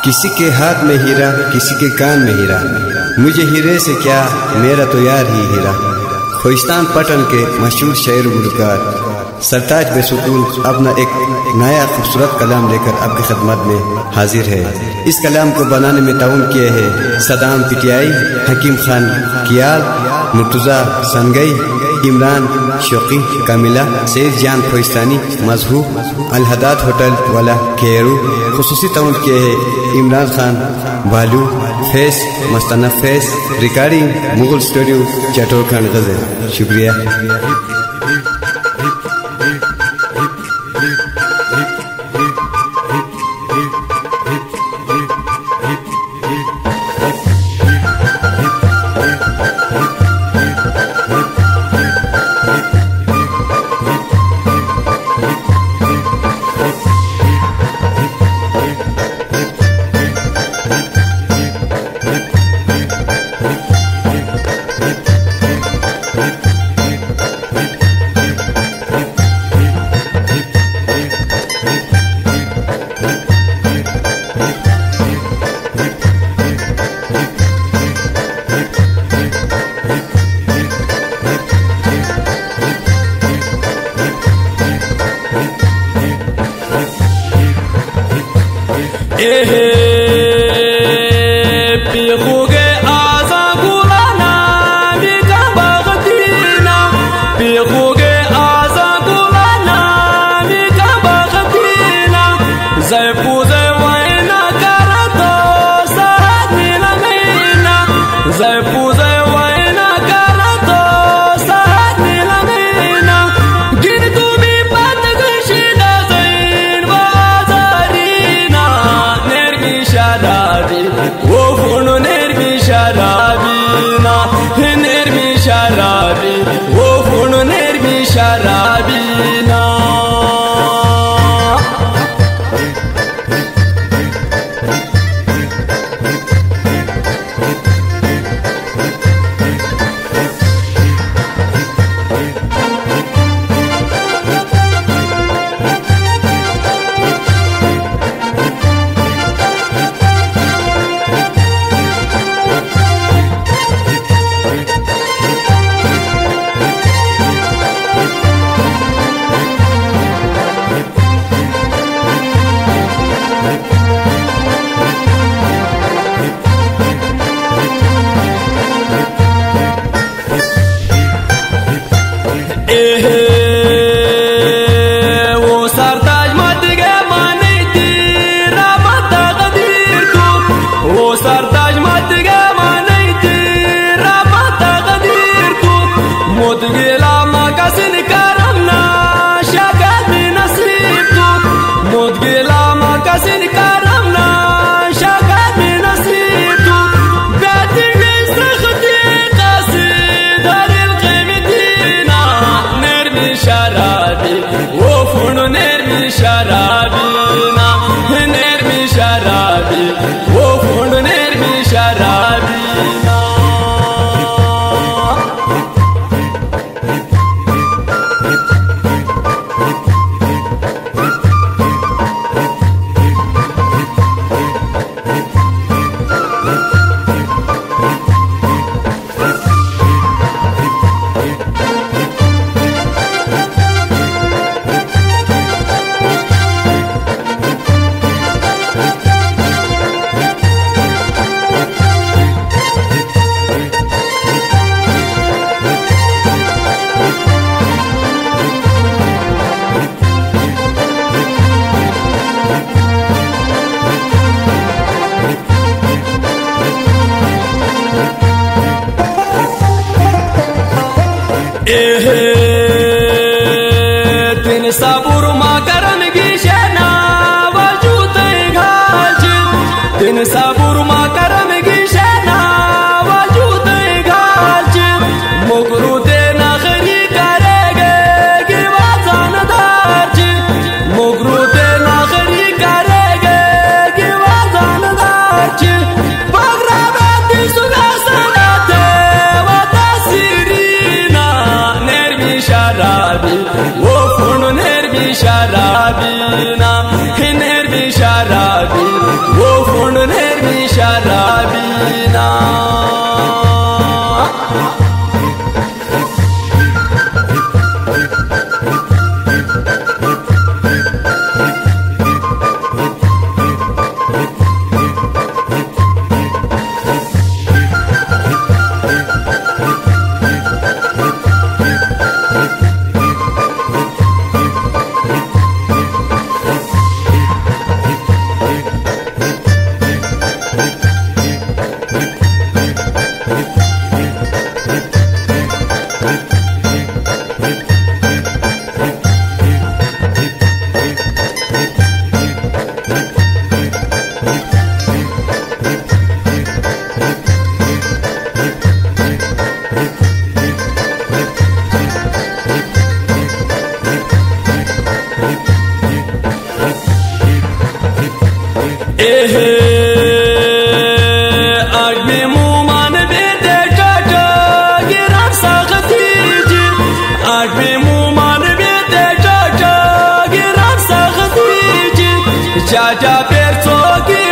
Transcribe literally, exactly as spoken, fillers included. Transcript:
किसी के हाथ में हीरा, किसी के कान में हीरा, मुझे हीरे से क्या, मेरा तो यार ही हीरा। खोइस्तान पटन के मशहूर शायर गुलकार सरताज बेसुकून अपना एक नया खूबसूरत कलाम लेकर आपकी खिदमत में हाजिर है। इस कलाम को बनाने में ताउन किए हैं सदाम पिटियाई, हकीम खान कियाल, मुर्तजा सनगई, इमरान शौकी, कामिला, सैयद जान खोइस्तानी, मजहूब, अलहदात होटल वाला केरू। खुसूसी ताउन किए हैं इमरान खान बालू, फेस मस्ताना फेस, रिकॉर्डिंग मुगल स्टूडियो चटोर खान गजल। शुक्रिया। शराबी ना हिनेर भी शराबी वो फुण Caca perçoki